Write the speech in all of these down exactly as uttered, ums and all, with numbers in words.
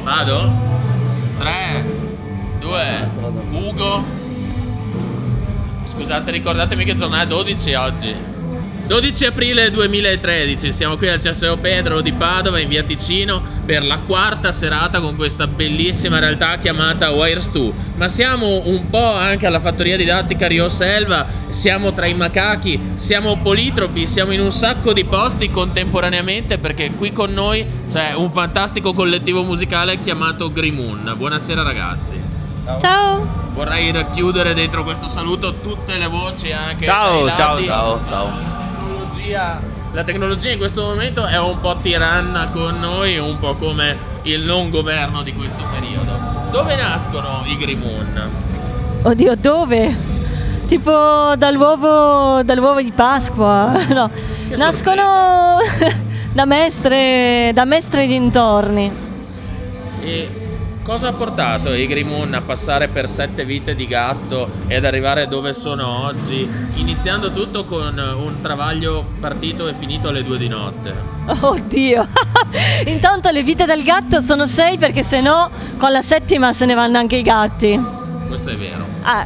Vado? tre, due, Ugo. Scusate, ricordatemi che giornata è dodici oggi. dodici aprile duemilatredici, siamo qui al C S O Pedro di Padova in via Ticino per la quarta serata con questa bellissima realtà chiamata Wires due. Ma siamo un po' anche alla fattoria didattica Rio Selva, siamo tra i macachi, siamo politropi, siamo in un sacco di posti contemporaneamente perché qui con noi c'è un fantastico collettivo musicale chiamato Grimoon. Buonasera ragazzi. Ciao. Ciao. Vorrei racchiudere dentro questo saluto tutte le voci anche. Ciao, ciao, ciao, ciao. La tecnologia in questo momento è un po' tiranna con noi, un po' come il non governo di questo periodo. Dove nascono i Grimoon? Oddio, dove? Tipo dall'uovo dall'uovo di Pasqua. No. Nascono da Mestre, da Mestre dintorni. E cosa ha portato i Grimoon a passare per sette vite di gatto ed arrivare dove sono oggi, iniziando tutto con un travaglio partito e finito alle due di notte? Oddio. Intanto le vite del gatto sono sei, perché se no con la settima se ne vanno anche i gatti. Questo è vero. Ah,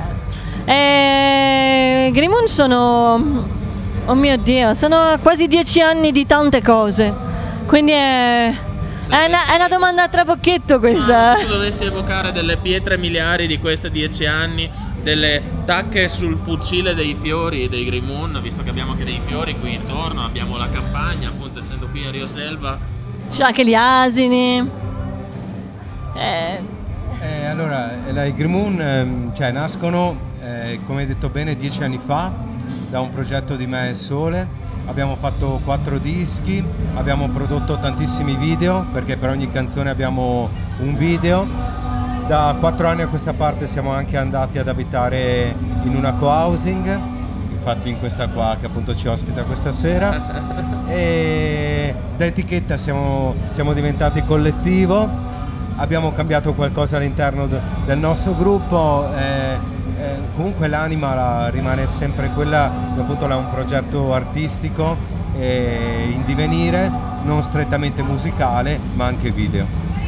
eh, Grimoon sono, oh mio Dio, sono quasi dieci anni di tante cose, quindi è... È una, è una domanda a trabocchetto questa. Ah, se tu dovessi evocare delle pietre miliari di questi dieci anni, delle tacche sul fucile dei fiori dei Grimoon, visto che abbiamo anche dei fiori qui intorno, abbiamo la campagna, appunto essendo qui a Rio Selva. C'è anche gli asini. Eh. Eh, allora, i Grimoon ehm, cioè, nascono, eh, come hai detto bene, dieci anni fa, da un progetto di me e Sole. Abbiamo fatto quattro dischi, abbiamo prodotto tantissimi video, perché per ogni canzone abbiamo un video. Da quattro anni a questa parte siamo anche andati ad abitare in una co-housing, infatti in questa qua che appunto ci ospita questa sera. E da etichetta siamo, siamo diventati collettivo, abbiamo cambiato qualcosa all'interno del nostro gruppo. Eh, Eh, comunque l'anima la, rimane sempre quella, appunto è un progetto artistico eh, in divenire, non strettamente musicale ma anche video.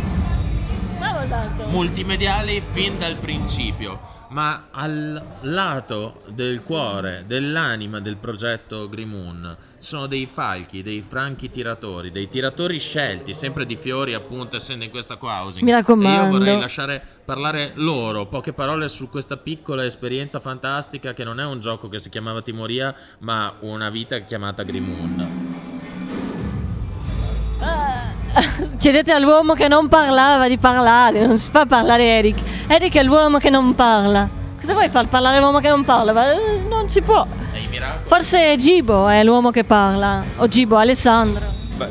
Multimediali fin dal principio, ma al lato del cuore, dell'anima del progetto Grimoon sono dei falchi, dei franchi tiratori, dei tiratori scelti, sempre di fiori appunto, essendo in questa co-housing. Mi raccomando. E io vorrei lasciare parlare loro, poche parole su questa piccola esperienza fantastica che non è un gioco che si chiamava Timoria, ma una vita chiamata Grimoon. Chiedete all'uomo che non parlava di parlare, non si fa parlare Eric. Eric è l'uomo che non parla. Cosa vuoi far parlare l'uomo che non parla? Ma non si può. Forse Gibo è l'uomo che parla. O Gibo, Alessandro. Beh.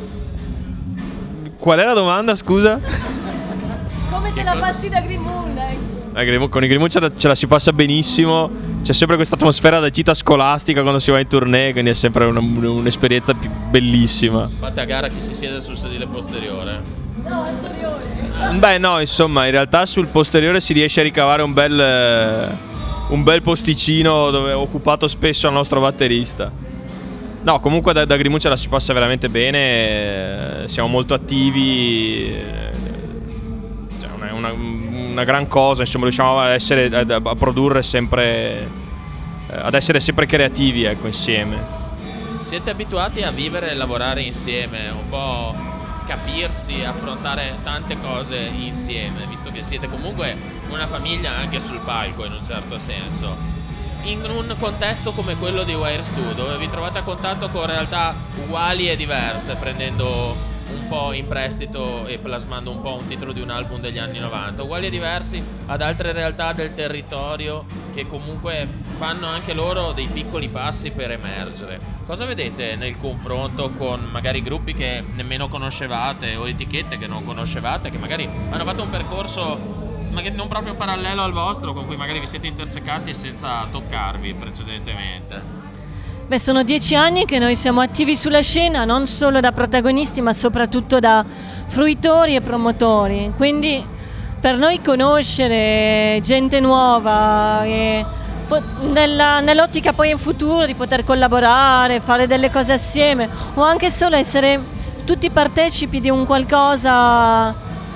Qual è la domanda, scusa? Come te la passi da Grimoon? Eh, con i Grimoon ce la, ce la si passa benissimo. C'è sempre questa atmosfera da gita scolastica quando si va in tournée, quindi è sempre un'esperienza bellissima. Fate a gara chi si siede sul sedile posteriore. No, anteriore. Beh no, insomma, in realtà sul posteriore si riesce a ricavare un bel, eh, un bel posticino dove è occupato spesso il nostro batterista. No, comunque da, da Grimoon ce la si passa veramente bene, eh, siamo molto attivi, eh, cioè una, una, una gran cosa, insomma, riusciamo a, essere, a, a produrre sempre, eh, ad essere sempre creativi, ecco, insieme. Siete abituati a vivere e lavorare insieme, un po' capirsi, affrontare tante cose insieme, visto che siete comunque una famiglia anche sul palco in un certo senso. In un contesto come quello di Wires due, dove vi trovate a contatto con realtà uguali e diverse, prendendo un po' in prestito e plasmando un po' un titolo di un album degli anni novanta, uguali e diversi ad altre realtà del territorio che comunque fanno anche loro dei piccoli passi per emergere. Cosa vedete nel confronto con magari gruppi che nemmeno conoscevate o etichette che non conoscevate, che magari hanno fatto un percorso magari non proprio parallelo al vostro, con cui magari vi siete intersecati senza toccarvi precedentemente? Beh, sono dieci anni che noi siamo attivi sulla scena, non solo da protagonisti ma soprattutto da fruitori e promotori, quindi per noi conoscere gente nuova e nella, nell'ottica poi in futuro di poter collaborare, fare delle cose assieme o anche solo essere tutti partecipi di un qualcosa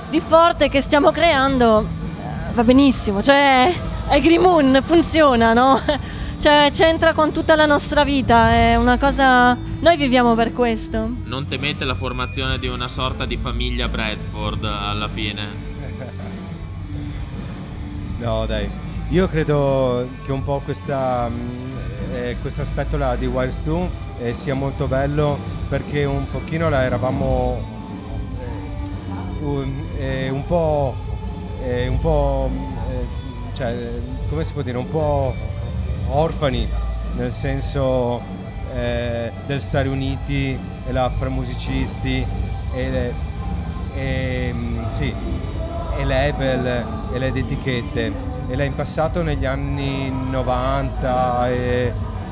di forte che stiamo creando eh, va benissimo, cioè è Green Moon, funziona, no? Cioè c'entra con tutta la nostra vita, è una cosa... Noi viviamo per questo. Non temete la formazione di una sorta di famiglia Bradford alla fine? No, dai. Io credo che un po' questa, eh, questo aspetto là di Wild Stew eh, sia molto bello, perché un pochino là eravamo eh, un, eh, un po'... Eh, un po' eh, cioè, come si può dire, un po' orfani, nel senso eh, del stare uniti e là fra musicisti e, e, sì, e label e le etichette, e là in passato negli anni novanta e,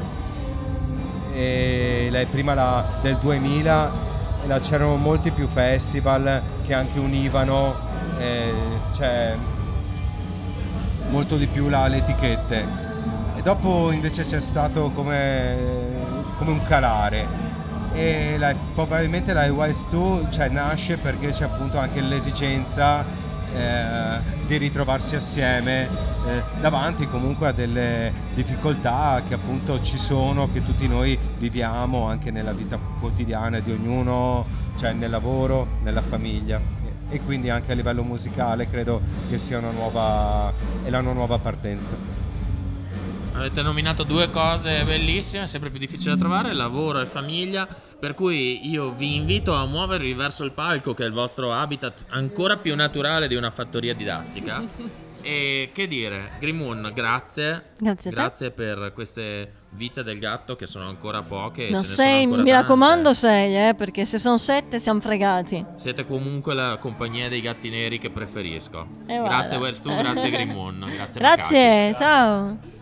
e là prima là del duemila e là c'erano molti più festival che anche univano eh, cioè molto di più là le etichette. Dopo invece c'è stato come, come un calare, e la, probabilmente la Wild Stew cioè, nasce perché c'è appunto anche l'esigenza eh, di ritrovarsi assieme eh, davanti comunque a delle difficoltà che appunto ci sono, che tutti noi viviamo anche nella vita quotidiana di ognuno, cioè nel lavoro, nella famiglia, e quindi anche a livello musicale credo che sia una nuova, è la nuova partenza. Avete nominato due cose bellissime, sempre più difficili da trovare, lavoro e famiglia, per cui io vi invito a muovervi verso il palco, che è il vostro habitat ancora più naturale di una fattoria didattica. E che dire, Green Moon, grazie. Grazie a te. Grazie per queste vite del gatto che sono ancora poche. No, ce ne sei, sono ancora mi tante. raccomando sei, eh, perché se sono sette siamo fregati. Siete comunque la compagnia dei gatti neri che preferisco. E Grazie guarda. Wild Stew, grazie Green Moon, grazie Grazie, Macachi. ciao.